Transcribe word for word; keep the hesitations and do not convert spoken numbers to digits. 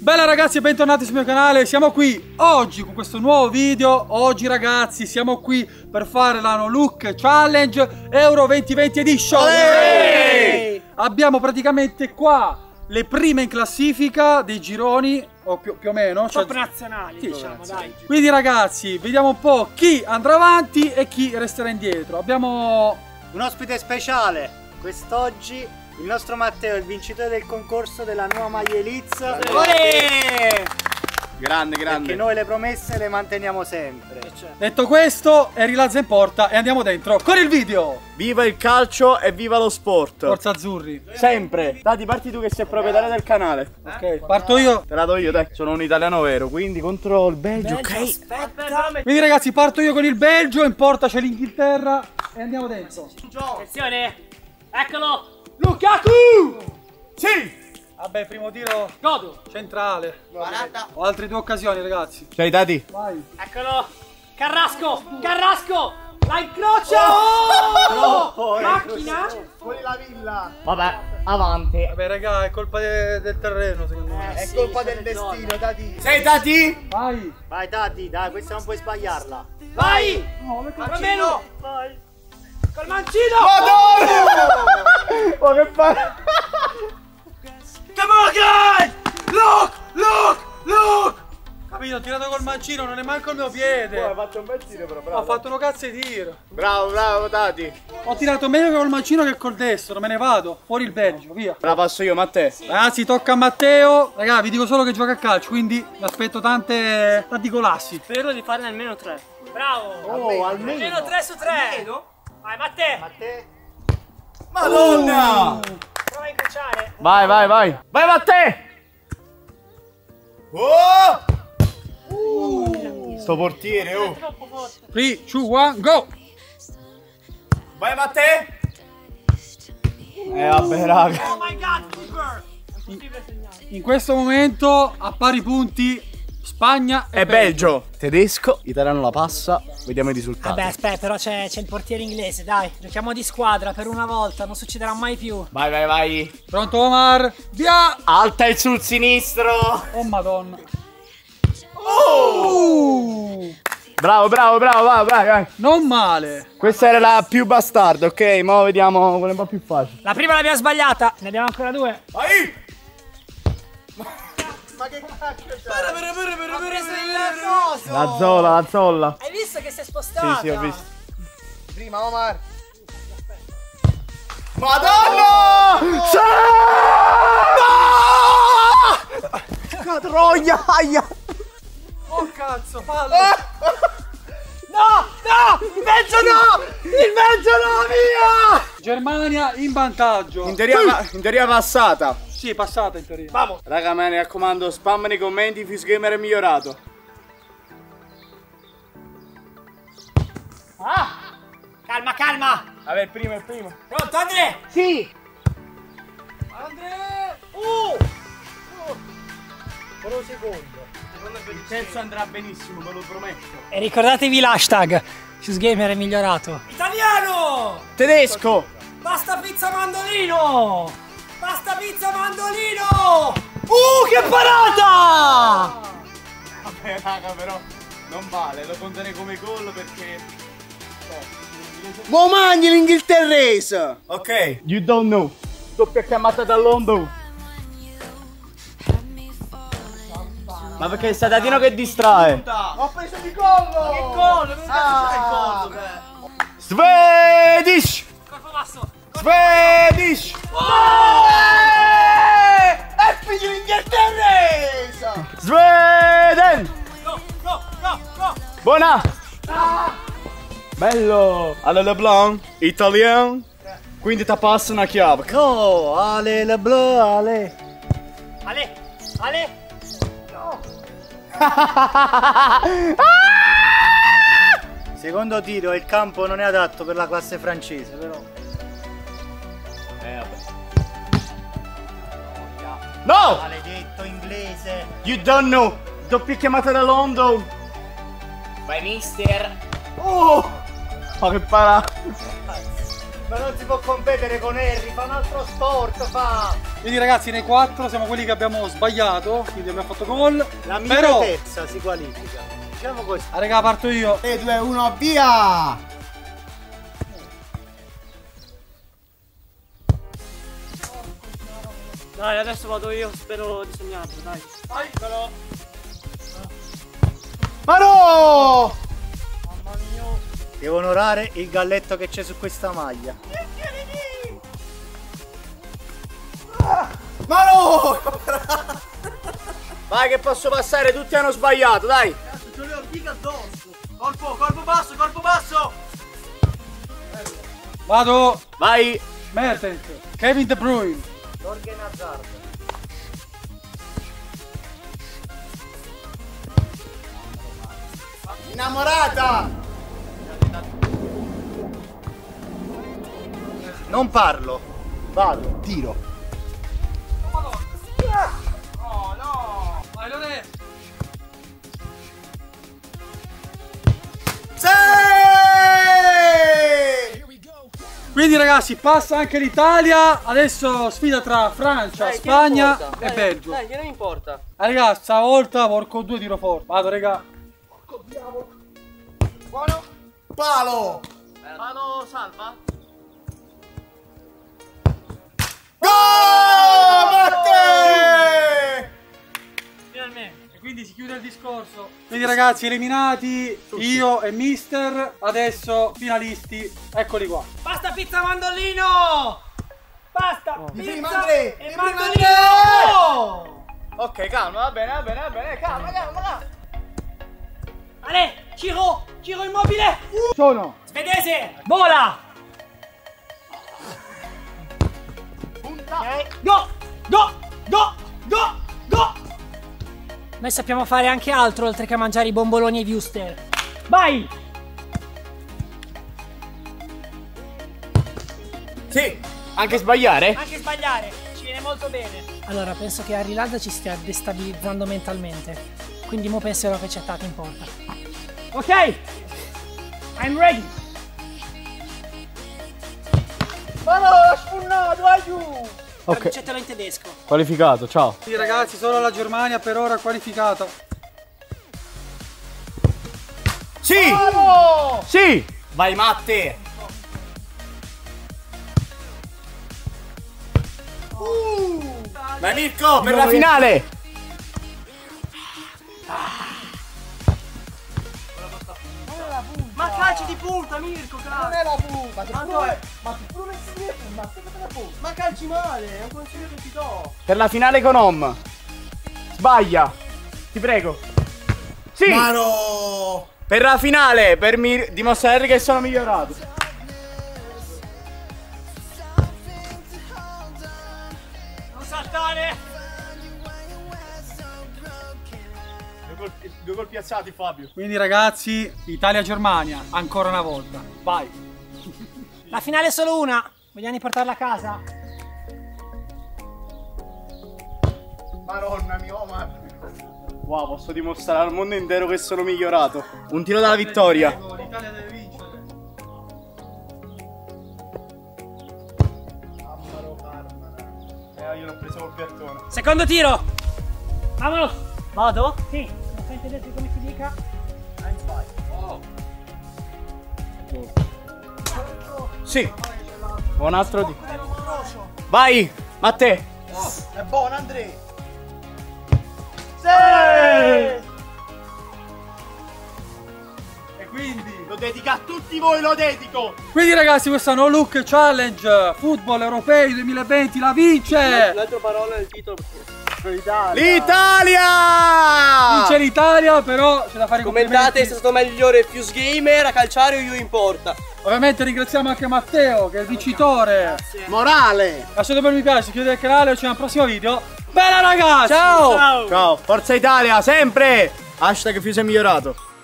Bella ragazzi e bentornati sul mio canale, siamo qui oggi con questo nuovo video. Oggi ragazzi siamo qui per fare la No Look Challenge Euro duemilaventi Edition. Eeeh! Abbiamo praticamente qua le prime in classifica dei gironi, o più, più o meno top cioè, nazionali, sì, diciamo, dai. Quindi ragazzi, vediamo un po' chi andrà avanti e chi resterà indietro. Abbiamo un ospite speciale quest'oggi. Il nostro Matteo, il vincitore del concorso della nuova maglia Eliz. Grande, grande. Perché noi le promesse le manteniamo sempre. Detto questo, è rilazza in porta e andiamo dentro con il video. Viva il calcio e viva lo sport. Forza azzurri. Sempre. Dati, parti tu che sei proprietario del canale. Ok, parto io. Te la do io, dai. Sono un italiano vero, quindi contro il Belgio, ok? Aspetta. Quindi ragazzi, parto io con il Belgio, in porta c'è l'Inghilterra e andiamo dentro. Attenzione. Eccolo. Lukaku! Sì! Vabbè, primo tiro Godo. centrale. Ho altre due occasioni, ragazzi. C'hai dati? Vai. Eccolo. Carrasco. Carrasco. La incrocia. Oh! Macchina. Fuori la villa. Vabbè, avanti. Vabbè, raga, è colpa de del terreno, secondo me. È colpa del destino, Tati. Sei dati? Vai. Vai Tati, dai, questa non puoi sbagliarla. Vai. No, Romelu. Vai. Col mancino. Madonna! Ma che fa? Come on, guys. Look. Look. Look. Capito, ho tirato col mancino, non è manco il mio piede. Hai fatto un bel tiro però, bravo. Ho fatto uno cazzo di tiro. Bravo, bravo, Tati. Ho tirato meglio col mancino che col destro, me ne vado. Fuori il Belgio, via. La passo io, Matteo. Ragazzi, tocca a Matteo. Ragazzi, vi dico solo che gioca a calcio, quindi mi aspetto tante, tanti colassi. Spero di farne almeno tre. Bravo. Oh, almeno. Almeno tre su tre. Vai, Matteo. Matteo. Madonna! Prova a incrociare. Vai, vai, vai. Vai, Matteo! Oh! Uh. Sto portiere, oh. Troppo forte. tre, due, uno, go! Vai, Matteo! Eh, vabbè, raga. Oh my god, keeper. È impossibile segnare. In questo momento, a pari punti, Spagna e, È Belgio. Tedesco, italiano la passa. Vediamo i risultati. Vabbè, aspetta, però c'è il portiere inglese, dai. Giochiamo di squadra per una volta, non succederà mai più. Vai, vai, vai. Pronto Omar? Via! Alta e sul sinistro. Oh madonna. Oh! Bravo, bravo, bravo, vai, vai, vai. Non male. Questa era la più bastarda, ok? Mo' vediamo quella un po' più facile. La prima l'abbiamo sbagliata, ne abbiamo ancora due. Vai! Ma che cacchio c'è? Ho preso il coso. La zolla, la zolla. Hai visto che si è spostata? Sì, sì, ho visto. Prima Omar. Madonna! Sì! No! La troia, aia! Oh cazzo, fallo. No, no, il Belgio no! Il Belgio no, via! Germania in vantaggio. In teoria, in teoria passata. Sì, è passata in teoria. Vamos. Raga, me ne raccomando, spam nei commenti, Fisgamer è migliorato. Ah! Calma, calma! Vabbè, il primo, il primo. Pronto, Andrea? Sì! Andrea! Uh! Solo un secondo. Il terzo andrà benissimo, ve lo prometto. E ricordatevi l'hashtag FuseGamer è migliorato. Italiano! Tedesco! Pasta pizza mandolino! Pasta pizza mandolino! Uh, che parata! Vabbè, raga, però non vale, lo conterei come gol perché... Mo mangi l'inghilterrese. Ok. You don't know. Doppia chiamata da London. Ma perché è Sadatino che distrae? Ho preso di collo. Che gol! Non Ah. il gol! Swedish! Corpo basso! Swedish! È figlio l'inghilterrese. Sweden! Go, go, go, go! Buona! Bello! Alle LeBlanc, italiano. Quindi ti passa una chiave. Oh, Ale le blu, Ale. Ale! Ale! Secondo tiro, il campo non è adatto per la classe francese, però. Eh vabbè. No! Maledetto inglese. You don't know! Doppia chiamata da London! Vai mister! Oh! Ma che parata! Ma non si può competere con Harry, fa un altro sport, fa! Quindi ragazzi, nei quattro siamo quelli che abbiamo sbagliato, quindi abbiamo fatto gol. La Però... minoretezza si qualifica. Diciamo così. Ah, raga, parto io. tre, due, uno, via! Dai, adesso vado io, spero di segnarlo, dai. Vai, però. Ma no! Mamma mia. Devo onorare il galletto che c'è su questa maglia. Ma no! Vai che posso passare, tutti hanno sbagliato, dai. C'ho le ortiche addosso. Corpo, corpo basso, corpo basso. Vado. Vai. Mertens, Kevin De Bruyne. Jorgen Hazard. Innamorata! Non parlo, vado. Tiro. Oh no! Vai Lorenzo! Sì! Quindi ragazzi, passa anche l'Italia. Adesso sfida tra Francia, Dai, che Spagna importa? e Dai, Belgio. Dai, che non importa. Ah, raga, stavolta porco due tiro forte. Vado, raga. Buono. Palo! Vado, salva. Gol! Matteo! Finalmente. E quindi si chiude il discorso. Quindi ragazzi, eliminati io e Mister. Adesso finalisti, eccoli qua. Basta pizza mandolino! Basta Di pizza prima Andrea, e di prima mandolino! Ok, calma, va bene, va bene, va bene, calma, calma, calma. Ale, Ciro, Ciro immobile! Sono. Svedese, vola! Ok. Go! Go! Go! Go! Go! Noi sappiamo fare anche altro oltre che mangiare i bomboloni e i wuster. Vai! Sì, anche sbagliare? Anche sbagliare, ci viene molto bene. Allora, penso che Harry Lad ci stia destabilizzando mentalmente. Quindi mo penserò che c'è Tata in porta. Ok! I'm ready! Ma no, sfunnato, aiuto! Ok. Traducetelo in tedesco. Qualificato, ciao. Quindi ragazzi, solo la Germania per ora qualificata. Sì! Bravo! Sì! Vai Matte! Uh! Vai Mirko, per la finale! Ma calci di punta, Mirko, Non calcio! è la punta, ma Tanto è- ma tu pure messi dietro, ma aspetta la punta. Ma calci male, è un consiglio che ti do! Per la finale con Om. Sbaglia. Ti prego. Sì! Ma no! Per la finale, per mi- dimostrare che sono migliorato. Non saltare! Due colpi, due colpi alzati, Fabio. Quindi ragazzi, Italia-Germania, ancora una volta. Vai. La finale è solo una! Vogliamo portarla a casa? Madonna mia, oh, ma... Wow, posso dimostrare al mondo intero che sono migliorato. Un tiro dalla vittoria. L'Italia deve vincere. Eh, io l'ho preso col piattone. Secondo tiro! Vamonos! Vado? Sì, non so in tedesco come si dica. Sì. Un altro tiro. Vai, Matte. È buono, Andrea! E quindi Lo dedico a tutti voi, lo dedico. Quindi ragazzi, questa No Look Challenge Football Europei duemilaventi la vince! L'altra parola del titolo L'Italia! Vince l'Italia, però c'è da fare i Commentate se è complimenti. stato migliore Fuse Gamer a calciare o io in porta. Ovviamente ringraziamo anche Matteo che è il vincitore. Morale. Lasciate per mi piace, chiudete il canale, ci vediamo al prossimo video. Bella ragazzi! Ciao. Ciao! Ciao. Forza Italia, sempre. Hashtag Fuse è migliorato.